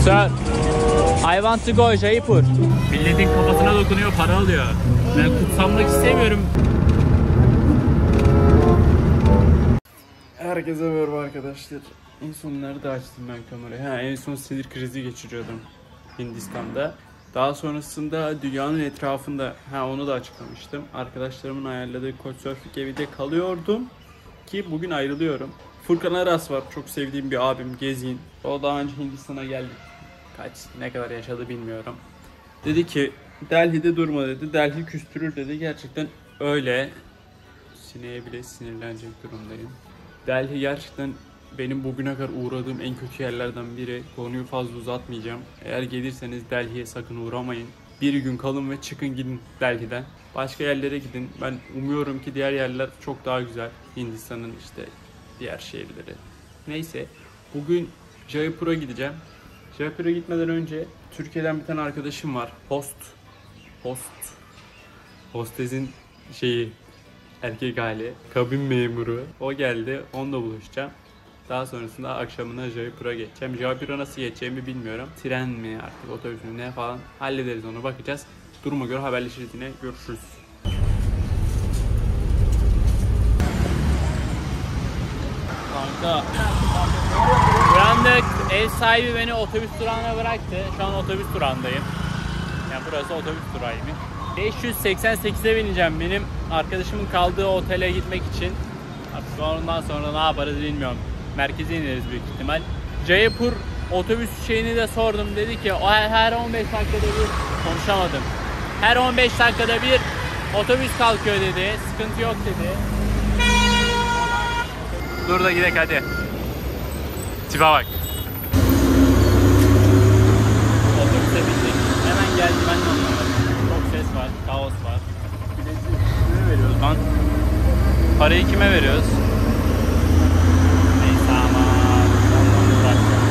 Sir, I want to go Jaipur. Milletin kafasına dokunuyor, para alıyor. Ben kutsanmak istemiyorum. Herkese merhaba arkadaşlar. En son nerede açtım ben kamerayı? En son sinir krizi geçiriyordum Hindistan'da. Daha sonrasında dünyanın etrafında, onu da açıklamıştım. Arkadaşlarımın ayarladığı Couchsurfing evinde kalıyordum ki bugün ayrılıyorum. Furkan Aras var, çok sevdiğim bir abim, Gezgin. O daha önce Hindistan'a geldi. Ne kadar yaşadı bilmiyorum. Dedi ki Delhi'de durma dedi. Delhi küstürür dedi. Gerçekten öyle. Sineğe bile sinirlenecek durumdayım. Delhi gerçekten benim bugüne kadar uğradığım en kötü yerlerden biri. Konuyu fazla uzatmayacağım. Eğer gelirseniz Delhi'ye sakın uğramayın. Bir gün kalın ve çıkın gidin Delhi'den. Başka yerlere gidin. Ben umuyorum ki diğer yerler çok daha güzel. Hindistan'ın işte diğer şehirleri. Neyse. Bugün Jaipur'a gideceğim. Jaipur'a gitmeden önce Türkiye'den bir tane arkadaşım var. Hostes'in erkek hali, kabin memuru. O geldi. Onunla buluşacağım. Daha sonrasında akşamına Jaipur'a geçeceğim. Jaipur'a nasıl geçeceğimi bilmiyorum. Tren mi artık, otobüs mü ne falan hallederiz, onu bakacağız. Duruma göre haberleşiriz yine. Görüşürüz. Kanka. Uyandık. Ev sahibi beni otobüs durağına bıraktı. Şu an otobüs durağındayım. Yani burası otobüs durağıymış. 588'e bineceğim benim arkadaşımın kaldığı otele gitmek için. Artık ondan sonra ne yaparız bilmiyorum. Merkeze ineriz büyük ihtimal. Jaipur otobüs şeyini de sordum. Dedi ki her 15 dakikada bir konuşamadım. Her 15 dakikada bir otobüs kalkıyor dedi. Sıkıntı yok dedi. Dur da gidelim hadi. Tipe bak. Otobüse bindik. Hemen geldi, ben de anlamadım. Çok ses var, kaos var. Kime veriyoruz lan? Parayı kime veriyoruz? Neyse ama ondan uğraşacağım.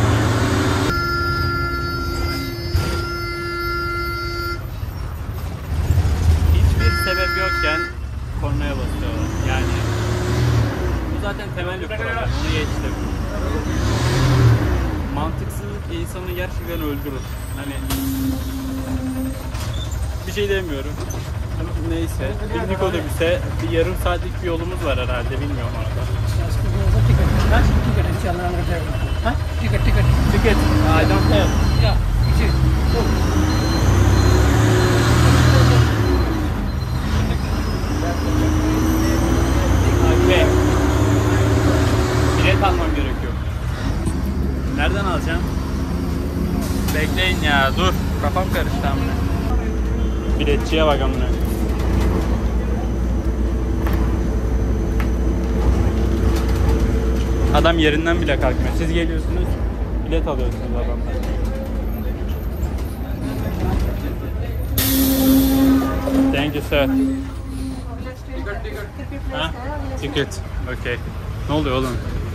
Hiçbir sebep yokken kornaya basıyorlar. Yani bu zaten temel bir problem. Onu geçtim. Mantıksızlık insanı gerçekten öldürür. Hani bir şey demiyorum. Neyse. Bindik otobüse. Bir yarım saatlik bir yolumuz var herhalde. Bilmiyorum orada. Ticket. I don't have. Okay. Bilet almam gerekiyor. Nereden alacağım? Bekleyin ya, dur. Kafam karıştı amına. Biletçiye bak amına. Adam yerinden bile kalkmıyor. Siz geliyorsunuz, bilet alıyorsunuz adamdan. Thank you sir. Ha? Ticket. Okay. Ne oluyor oğlum?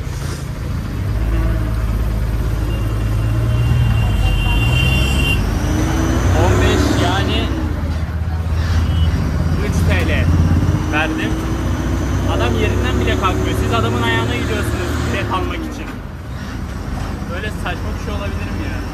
Yani 3 TL verdim. Adam yerinden bile kalkmıyor. Siz adamın ayağına gidiyorsunuz bilet almak için. Böyle saçma bir şey olabilir mi ya?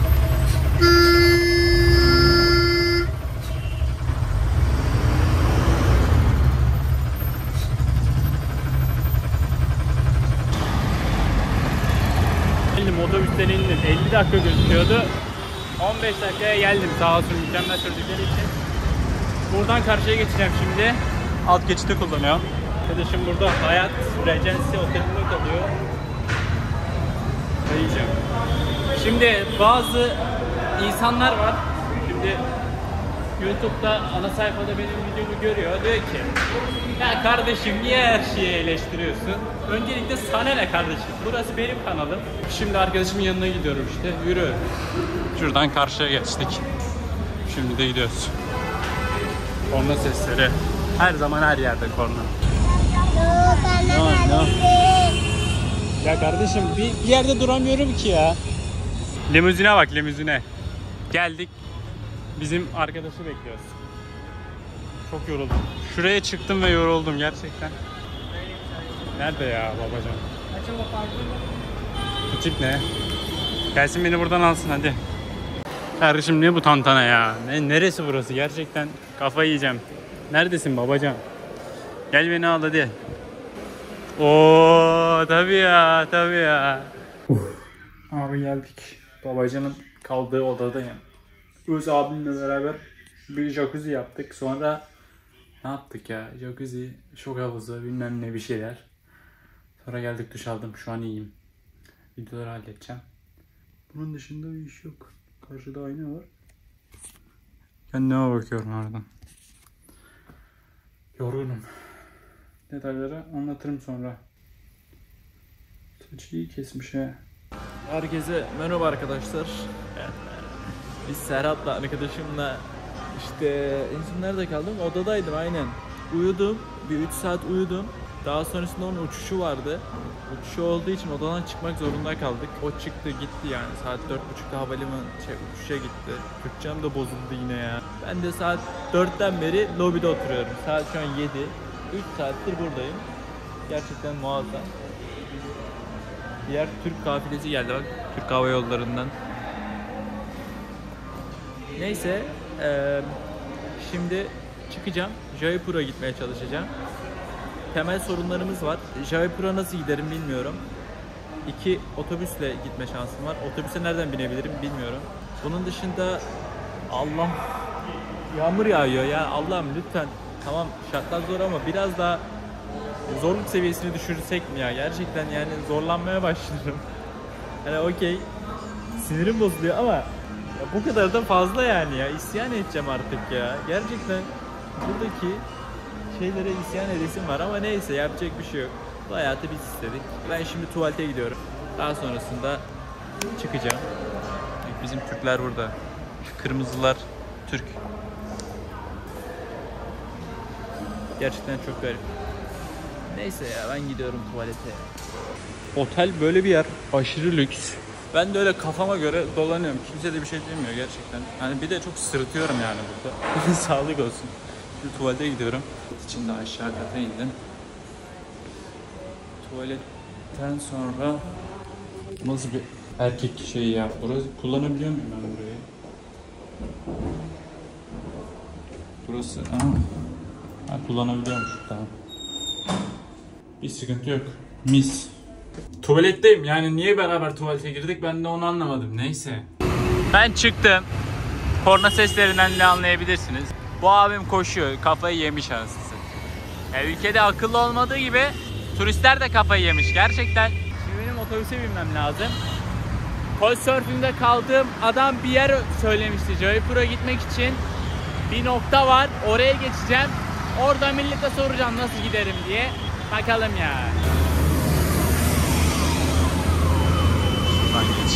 Geldim, otobüsten indim. 50 dakika gözüküyordu. 15 dakikaya geldim, sağ olsun mükemmel sürdükleri için. Buradan karşıya geçeceğim şimdi. Alt geçidi kullanıyorum. Arkadaşım burada Hayat Regency otelinde kalıyor. Dayayacağım. Şimdi bazı insanlar var. Şimdi YouTube'da ana sayfada benim videomu görüyor. Diyor ki ya kardeşim niye her şeyi eleştiriyorsun? Öncelikle sana ne kardeşim? Burası benim kanalım. Şimdi arkadaşımın yanına gidiyorum işte. Yürü. Şuradan karşıya geçtik. Şimdi de gidiyoruz. Korna sesleri. Her zaman her yerde korna. No. Ya kardeşim bir yerde duramıyorum ki ya. Limuzine bak, limuzine. Geldik. Bizim arkadaşı bekliyoruz. Çok yoruldum. Şuraya çıktım ve yoruldum gerçekten. Nerede ya babacan? Bu tip ne? Gelsin beni buradan alsın hadi. Kardeşim ne bu tantana ya? Neresi burası? Gerçekten kafayı yiyeceğim. Neredesin babacan? Gel beni al hadi. Oo tabii ya, tabii ya. Abi geldik. Babacanın kaldığı odadayım. Öz abimle beraber bir jacuzzi yaptık. Sonra ne yaptık ya? Jacuzzi, şok havuzu, bilmem ne bir şeyler. Sonra geldik, duş aldım. Şu an iyiyim. Videoları halledeceğim. Bunun dışında bir iş yok. Karşıda ayna var. Kendime bakıyorum oradan. Yorgunum. Detayları anlatırım sonra. Saçı iyi kesmiş he. Herkese merhaba arkadaşlar. Biz Serhat'la arkadaşımla işte en son nerede kaldım? Odadaydım aynen. Uyudum. Bir 3 saat uyudum. Daha sonrasında onun uçuşu vardı. Uçuşu olduğu için odadan çıkmak zorunda kaldık. O çıktı gitti yani. Saat 4.30'da havalimanı uçuşa gitti. Türkçem de bozuldu yine ya. Ben de saat 4'ten beri lobide oturuyorum. Saat şu an 7. 3 saattir buradayım. Gerçekten muazzam. Diğer Türk kafilesi geldi bak. Türk Hava Yolları'ndan. Neyse. Şimdi çıkacağım. Jaipur'a gitmeye çalışacağım. Temel sorunlarımız var. Jaipur'a nasıl giderim bilmiyorum. 2 otobüsle gitme şansım var. Otobüse nereden binebilirim bilmiyorum. Bunun dışında Allah yağmur yağıyor ya. Allah'ım lütfen. Tamam şartlar zor ama biraz daha zorluk seviyesini düşürsek mi ya? Gerçekten yani zorlanmaya başlıyorum. Hani okey. Sinirim bozuluyor ama ya bu kadar da fazla yani ya. İsyan edeceğim artık ya. Gerçekten buradaki şeylere isyan edesim var ama neyse yapacak bir şey yok. Bu hayatı biz istedik. Ben şimdi tuvalete gidiyorum. Daha sonrasında çıkacağım. Bizim Türkler burada. Şu kırmızılar Türk. Gerçekten çok garip. Neyse ya ben gidiyorum tuvalete. Otel böyle bir yer. Aşırı lüks. Ben de öyle kafama göre dolanıyorum. Kimse de bir şey demiyor gerçekten. Hani bir de çok sırıtıyorum yani burada. Sağlık olsun. Şimdi tuvalete gidiyorum. İçinde aşağı kata indim. Tuvaletten sonra nasıl bir erkek şeyi ya? Burası kullanabiliyor muyum ben burayı? Burası kullanabiliyormuş, tamam. Bir sıkıntı yok. Mis. Tuvaletteyim. Yani niye beraber tuvalete girdik ben de onu anlamadım. Neyse. Ben çıktım. Korna seslerinden de anlayabilirsiniz. Bu abim koşuyor. Kafayı yemiş anasını. Ülkede akıllı olmadığı gibi turistler de kafayı yemiş. Gerçekten. Şimdi benim otobüse binmem lazım. Couchsurfing'de kaldığım adam bir yer söylemişti. Jaipur'a gitmek için bir nokta var. Oraya geçeceğim. Orada millete soracağım nasıl giderim diye. Bakalım ya. Şuradan geç.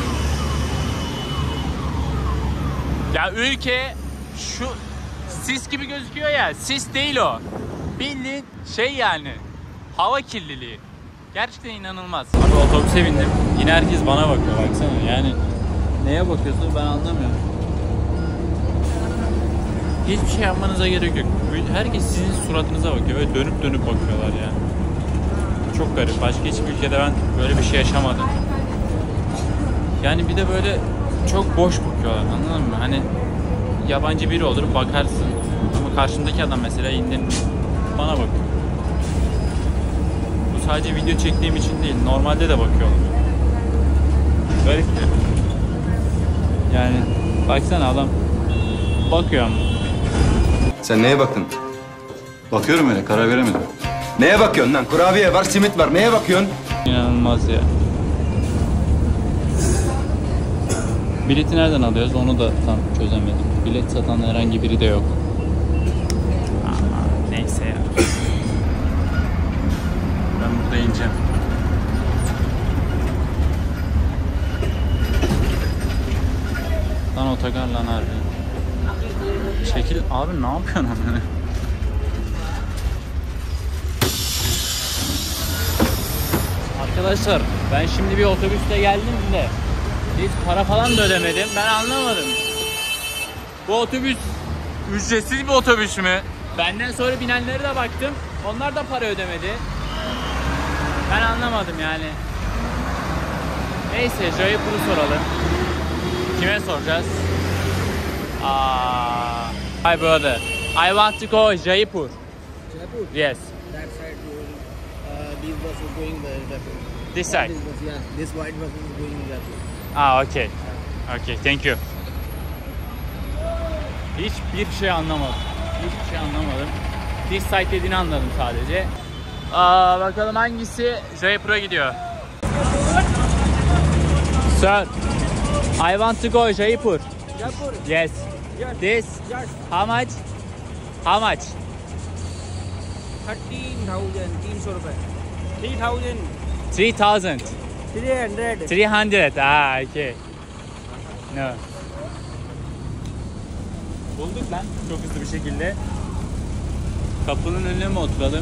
Ya ülke şu sis gibi gözüküyor ya. Sis değil o. Bildiğin şey yani. Hava kirliliği. Gerçekten inanılmaz. Abi otobüse bindim. Yine herkes bana bakıyor baksana. Yani neye bakıyorsun ben anlamıyorum. Hiçbir şey yapmanıza gerek yok. Herkes sizin suratınıza bakıyor ve dönüp dönüp bakıyorlar ya. Çok garip. Başka hiçbir ülkede ben böyle bir şey yaşamadım. Yani bir de böyle çok boş bakıyorlar, anladın mı? Hani yabancı biri olur bakarsın ama karşımdaki adam mesela indin bana bakıyor. Bu sadece video çektiğim için değil, normalde de bakıyorlar. Garip bir. Yani baksana adam bakıyor ama. Sen neye baktın? Bakıyorum öyle, karar veremedim. Neye bakıyorsun lan? Kurabiye var, simit var. Neye bakıyorsun? İnanılmaz ya. Bileti nereden alıyoruz onu da tam çözemedim. Bilet satan herhangi biri de yok. Ama neyse ya. Ben burada ineceğim. Lan otogar lan harbi. Çekil abi, ne yapıyorsun amına? Arkadaşlar ben şimdi bir otobüste geldim de hiç para falan da ödemedim. Ben anlamadım. Bu otobüs ücretsiz bir otobüs mü? Benden sonra binenlere de baktım. Onlar da para ödemedi. Ben anlamadım yani. Neyse Jaipur'u soralım. Kime soracağız? Hi brother. I want to go Jaipur. Jaipur? Yes. That side, these buses going there, Jaipur. This side. This bus, yeah. This white bus is going Jaipur. Okay. Okay, thank you. Hiçbir şey anlamadım. Hiçbir şey anlamadım. This side dediğini anladım sadece. Bakalım hangisi Jaipur'a gidiyor. Sir, I want to go Jaipur. Jaipur? Yes. This. Yes. How much? How much? 13,300 rupees. 3,000. 300. 300. Ah, okay. No. Bulduk lan çok hızlı bir şekilde. Kapının önüne mi oturalım?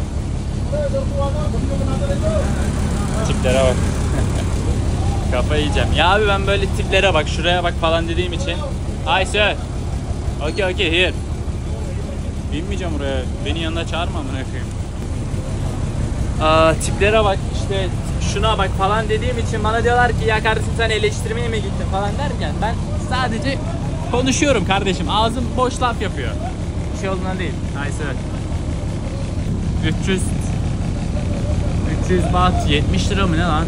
Tiplere bak. Kafa yiyeceğim. Ya abi ben böyle tiplere bak, şuraya bak falan dediğim için. Hi sir. Okay, okay, here. Binmeyeceğim oraya. Beni yanına çağırma amına koyayım. Tiplere bak, işte şuna bak falan dediğim için bana diyorlar ki ya kardeşim sen eleştirmeye mi gittin falan derken ben sadece konuşuyorum kardeşim. Ağzım boş laf yapıyor. Bir şey olduğundan değil. Hi sir. 300 baht 70 lira mı ne lan?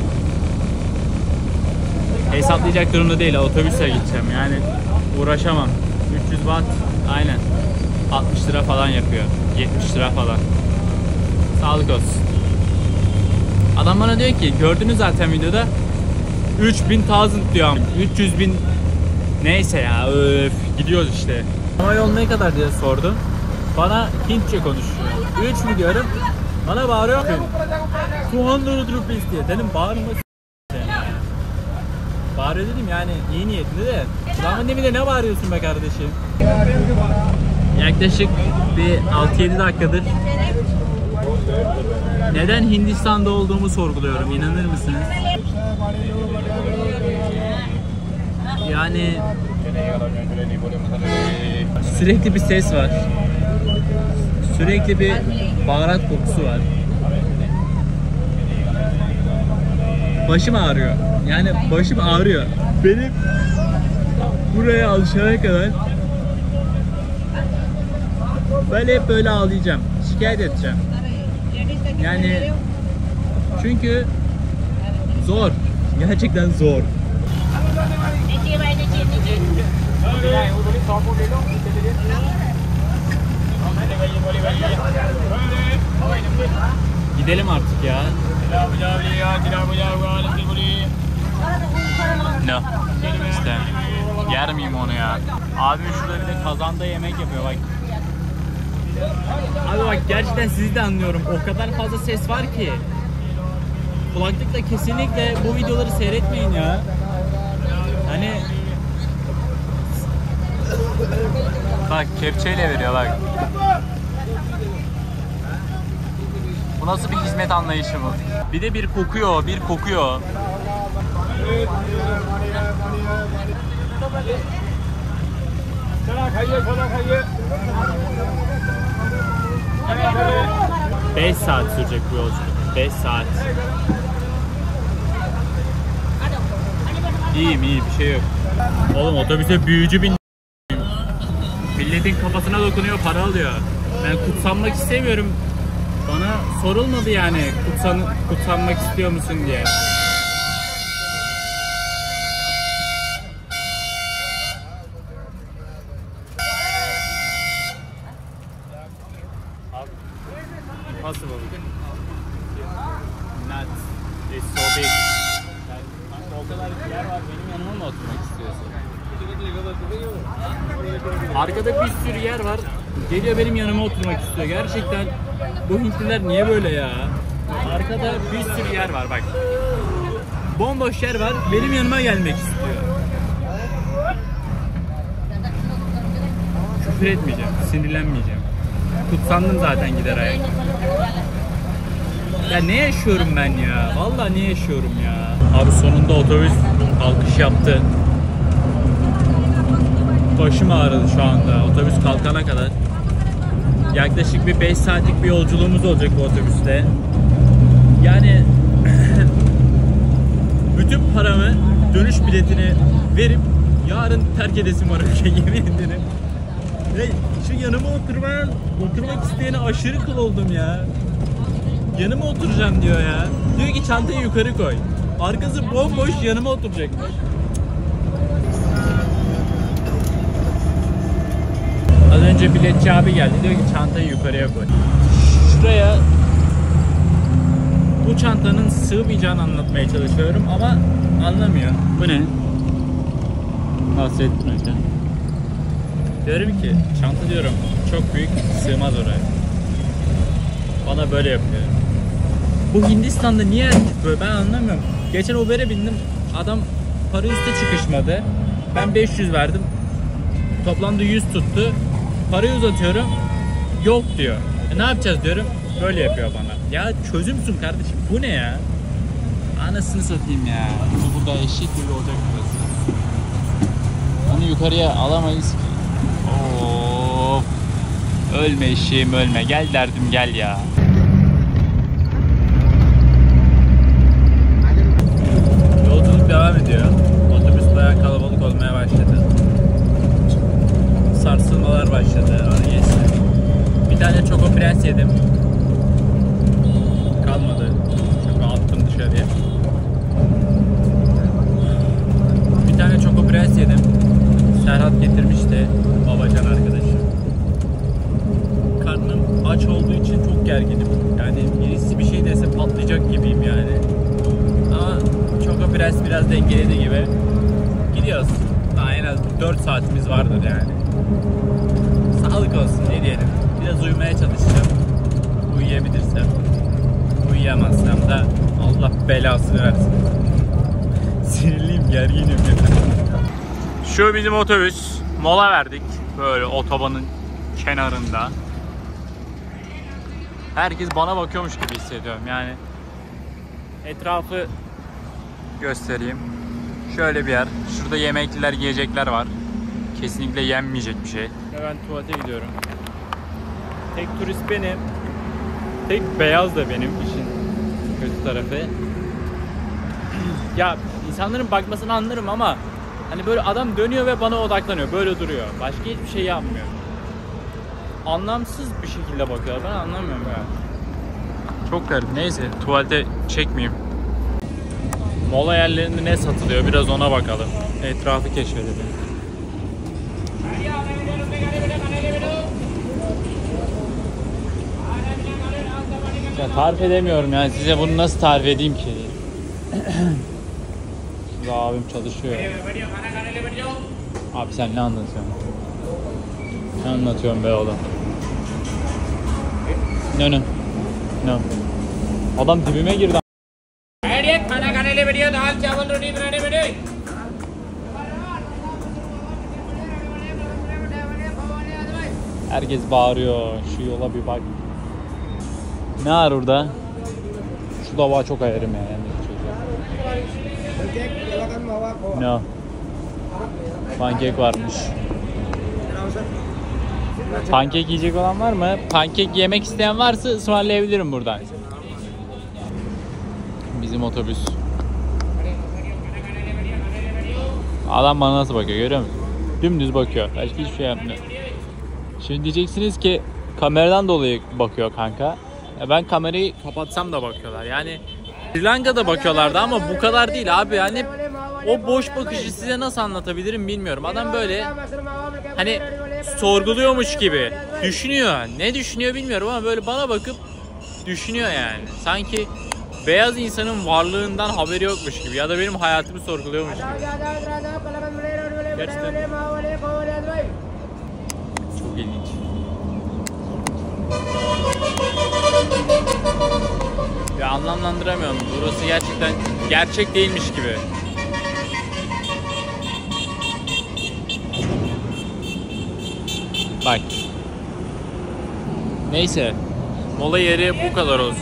Hesaplayacak durumda değil, otobüse gideceğim yani uğraşamam. 300 baht aynen 60 lira falan yapıyor, 70 lira falan. Sağlık olsun. Adam bana diyor ki gördünüz zaten videoda 3000 diyor, 300.000 neyse ya, öf gidiyoruz işte. Ama yol ne kadar diye sordum, bana Hintçe konuşuyor. 3 mü diyorum, bana bağırıyor 200 rupees diye. Dedim bağırma. Bağırıyor dedim yani iyi niyetli de. Adamın deminde ne bağırıyorsun be kardeşim? Yaklaşık bir 6-7 dakikadır neden Hindistan'da olduğumu sorguluyorum, inanır mısınız? Yani sürekli bir ses var. Sürekli bir baharat kokusu var. Başım ağrıyor. Yani başım ağrıyor. Benim buraya alışana kadar ben hep böyle ağlayacağım. Şikayet edeceğim. Yani çünkü zor. Gerçekten zor. Gidelim artık ya. No. İşte yer miyim onu ya? Abi şurada bir de kazanda yemek yapıyor bak. Abi bak gerçekten sizi de anlıyorum. O kadar fazla ses var ki. Kulaklıkla kesinlikle bu videoları seyretmeyin ya. Hani bak kepçeyle veriyor bak. Bu nasıl bir hizmet anlayışı bu? Bir de bir kokuyor, bir kokuyor. Beş saat sürecek bu yolculuk. 5 saat. İyiyim iyi, bir şey yok. Oğlum otobüse büyücü bin. Milletin kafasına dokunuyor, para alıyor. Ben kutsanmak istemiyorum. Bana sorulmadı yani kutsanmak istiyor musun diye. Impossible. Not. It's so big. O kadar yer var, benim yanıma mı oturmak istiyorsun? Arkada bir sürü yer var. Geliyor benim yanıma oturmak istiyor. Gerçekten bu Hintliler niye böyle ya? Arkada bir sürü yer var bak. Bomboş yer var. Benim yanıma gelmek istiyor. Küfür etmeyeceğim. Sinirlenmeyeceğim. Kutsandım zaten gider ayak. Ya ne yaşıyorum ben ya? Vallahi ne yaşıyorum ya? Abi sonunda otobüs kalkış yaptı. Başım ağrıdı şu anda otobüs kalkana kadar. Yaklaşık bir 5 saatlik bir yolculuğumuz olacak bu otobüste. Yani bütün paramı, dönüş biletini verip yarın terk edesim var ülkeyi, yemin ederim. Ve şu yanıma oturmak isteyene aşırı kıl oldum ya. Yanıma oturacağım diyor ya. Diyor ki çantayı yukarı koy. Arkası bomboş, yanıma oturacakmış. Az önce biletçi abi geldi, diyor ki çantayı yukarıya koy. Şuraya bu çantanın sığmayacağını anlatmaya çalışıyorum ama anlamıyor. Bu ne? Hasrettin Hoca. Diyorum ki çanta diyorum çok büyük, sığmaz oraya. Bana böyle yapıyor. Bu Hindistan'da niye herkes böyle, ben anlamıyorum. Geçen Uber'e bindim, adam para üstü çıkışmadı. Ben 500 verdim. Toplamda 100 tuttu. Parayı uzatıyorum. Yok diyor. Ne yapacağız diyorum. Böyle yapıyor bana. Ya çözümsün kardeşim. Bu ne ya? Anasını satayım ya. Bu burada eşek gibi olacak burası. Onu yukarıya alamayız ki. Of. Ölme eşeğim ölme. Gel derdim gel ya. Yolculuk devam ediyor. Otobüs bayağı kalabalık olmaya başladı. Sarsılmalar başladı. Onu geçti. Bir tane Choco Prens yedim. Kalmadı. Çünkü attım dışarıya. Bir tane Choco Prens yedim. Serhat getirmişti. Babacan arkadaşım. Karnım aç olduğu için çok gerginim. Yani birisi bir şey dese patlayacak gibiyim yani. Ama Choco Prens biraz dengeledi gibi. Gidiyoruz. Daha en az 4 saatimiz vardır yani. Sağlık olsun ne diyelim. Biraz uyumaya çalışacağım. Uyuyabilirsem. Uyuyamazsam da Allah belasını versin. Sinirliyim, gerginim. Şu bizim otobüs. Mola verdik. Böyle otobanın kenarında. Herkes bana bakıyormuş gibi hissediyorum yani. Etrafı göstereyim. Şöyle bir yer. Şurada yemekliler, yiyecekler var. Kesinlikle yenmeyecek bir şey. Ve ben tuvalete gidiyorum. Tek turist benim. Tek beyaz da benim işin kötü tarafı. Ya insanların bakmasını anlarım ama hani böyle adam dönüyor ve bana odaklanıyor. Böyle duruyor. Başka hiçbir şey yapmıyor. Anlamsız bir şekilde bakıyor. Ben anlamıyorum ya. Çok garip. Neyse tuvalete çekmeyeyim. Mola yerlerinde ne satılıyor? Biraz ona bakalım. Etrafı keşfedelim. Ya tarif edemiyorum yani size bunu nasıl tarif edeyim ki? Şimdi abim çalışıyor. Abi sen ne anlatıyorsun? Ne anlatıyorsun be oğlum? Ne? Adam dibime girdi. Herkes bağırıyor. Şu yola bir bak. Ne var orada? Şu dava çok ayarım ya. No. Pankek varmış. Pankek yiyecek olan var mı? Pankek yemek isteyen varsa ısmarlayabilirim buradan. Bizim otobüs. Adam bana nasıl bakıyor görüyor musun? Dümdüz bakıyor. Başka hiçbir şey yapmıyor. Şimdi diyeceksiniz ki kameradan dolayı bakıyor kanka. Ya ben kamerayı kapatsam da bakıyorlar. Yani Sri Lanka'da bakıyorlardı ama bu kadar değil abi. Yani o boş bakışı size nasıl anlatabilirim bilmiyorum. Adam böyle hani sorguluyormuş gibi düşünüyor. Ne düşünüyor bilmiyorum ama böyle bana bakıp düşünüyor yani. Sanki beyaz insanın varlığından haberi yokmuş gibi ya da benim hayatımı sorguluyormuş gibi. Gerçekten çok ilginç. Ya anlamlandıramıyorum. Burası gerçekten gerçek değilmiş gibi. Bak. Neyse. Mola yeri bu kadar olsun.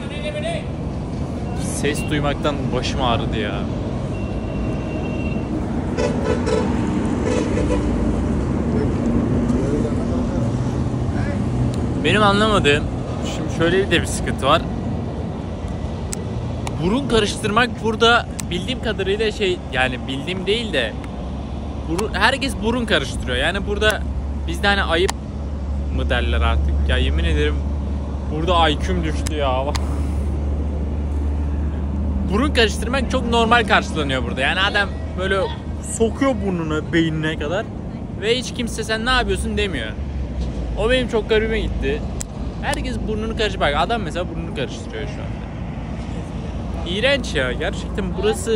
Ses duymaktan başım ağrıdı ya. Benim anlamadığım, şimdi şöyle de bir sıkıntı var. Burun karıştırmak burada bildiğim kadarıyla yani bildiğim değil de herkes burun karıştırıyor. Yani burada bizde hani ayıp mı derler artık. Ya yemin ederim burada IQ'm düştü ya. Burun karıştırmak çok normal karşılanıyor burada. Yani adam böyle sokuyor burnunu beynine kadar ve hiç kimse sen ne yapıyorsun demiyor. O benim çok garibime gitti. Herkes burnunu karıştırıyor. Bak adam mesela burnunu karıştırıyor şu anda. İğrenç ya. Gerçekten burası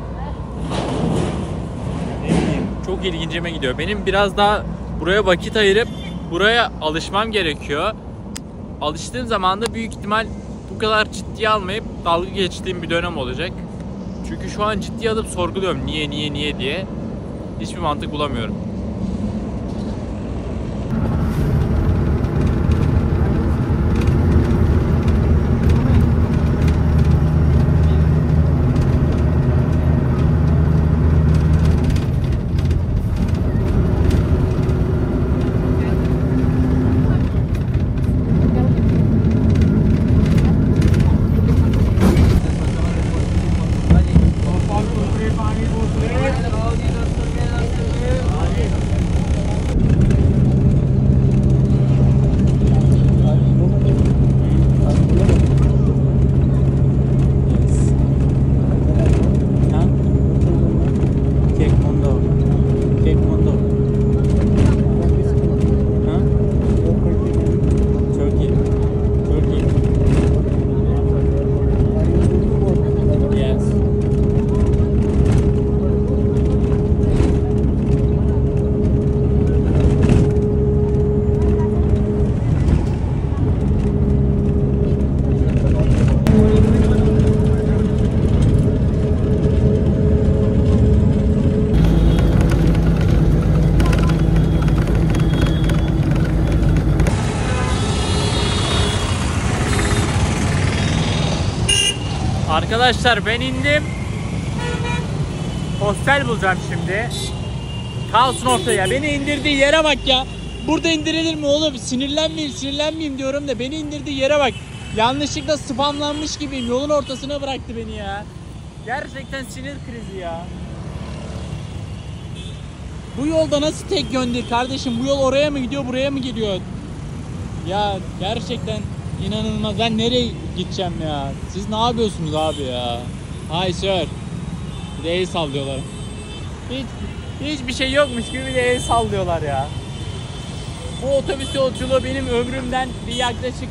çok ilgincime gidiyor. Benim biraz daha buraya vakit ayırıp buraya alışmam gerekiyor. Alıştığım zaman da büyük ihtimal bu kadar ciddiye almayıp dalga geçtiğim bir dönem olacak. Çünkü şu an ciddiye alıp sorguluyorum niye diye. Hiçbir mantık bulamıyorum. Arkadaşlar ben indim. Hostel bulacağım şimdi. Kalsın ortaya. Beni indirdiği yere bak ya. Burada indirilir mi oğlum? Sinirlenmeyeyim diyorum da beni indirdiği yere bak. Yanlışlıkla spamlanmış gibiyim. Yolun ortasına bıraktı beni ya. Gerçekten sinir krizi ya. Bu yolda nasıl tek yöndür kardeşim? Bu yol oraya mı gidiyor, buraya mı gidiyor? Ya gerçekten inanılmaz. Ben nereye gideceğim ya? Siz ne yapıyorsunuz abi ya? Hi sir. Bir de el sallıyorlar. Hiçbir şey yokmuş gibi bir de el sallıyorlar ya. Bu otobüs yolculuğu benim ömrümden bir yaklaşık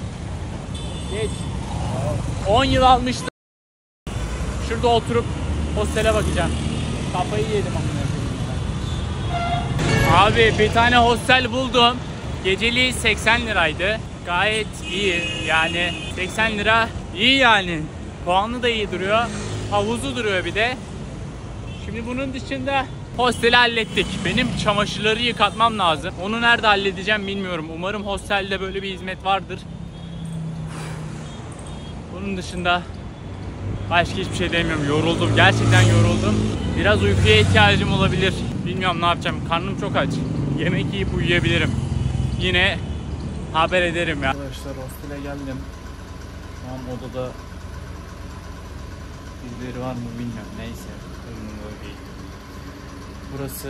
10 yıl almıştı. Şurada oturup hostele bakacağım. Kafayı yedim abi, bir tane hostel buldum. Geceliği 80 liraydı. Gayet iyi yani 80 lira iyi yani. Puanı da iyi duruyor. Havuzu duruyor bir de. Şimdi bunun dışında hosteli hallettik. Benim çamaşırları yıkatmam lazım. Onu nerede halledeceğim bilmiyorum. Umarım hostelde böyle bir hizmet vardır. Bunun dışında başka hiçbir şey demiyorum. Yoruldum. Gerçekten yoruldum. Biraz uykuya ihtiyacım olabilir. Bilmiyorum ne yapacağım. Karnım çok aç. Yemek yiyip uyuyabilirim. Yine haber ederim ya. Arkadaşlar hostele geldim. Şu an odada birileri var mı bilmiyorum. Neyse. Umurumda değil. Burası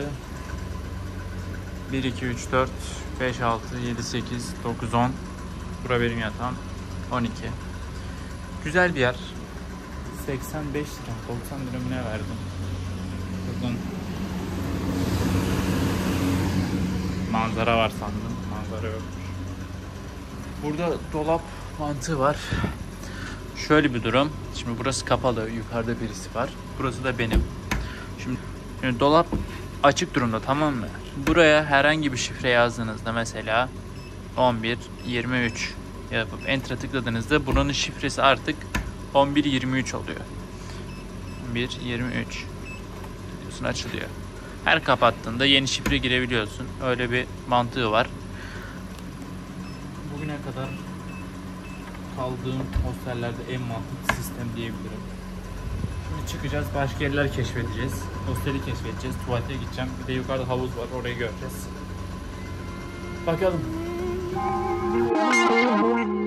1, 2, 3, 4, 5, 6, 7, 8, 9, 10. Bura benim yatağım. 12. Güzel bir yer. 85 lira, 90 lira mı ne verdim? Buradan manzara var sandım. Manzara yokmuş. Burada dolap mantığı var. Şöyle bir durum. Şimdi burası kapalı. Yukarıda birisi var. Burası da benim. Şimdi dolap açık durumda, tamam mı? Buraya herhangi bir şifre yazdığınızda mesela 11 23 yapıp enter'a tıkladığınızda buranın şifresi artık 11 23 oluyor. 11 23 diyorsun, açılıyor. Her kapattığında yeni şifre girebiliyorsun. Öyle bir mantığı var. Bugüne kadar kaldığım hostellerde en mantıklı sistem diyebilirim. Şimdi çıkacağız, başka yerler keşfedeceğiz. Hosteli keşfedeceğiz, tuvalete gideceğim. Bir de yukarıda havuz var, orayı göreceğiz. Bakalım.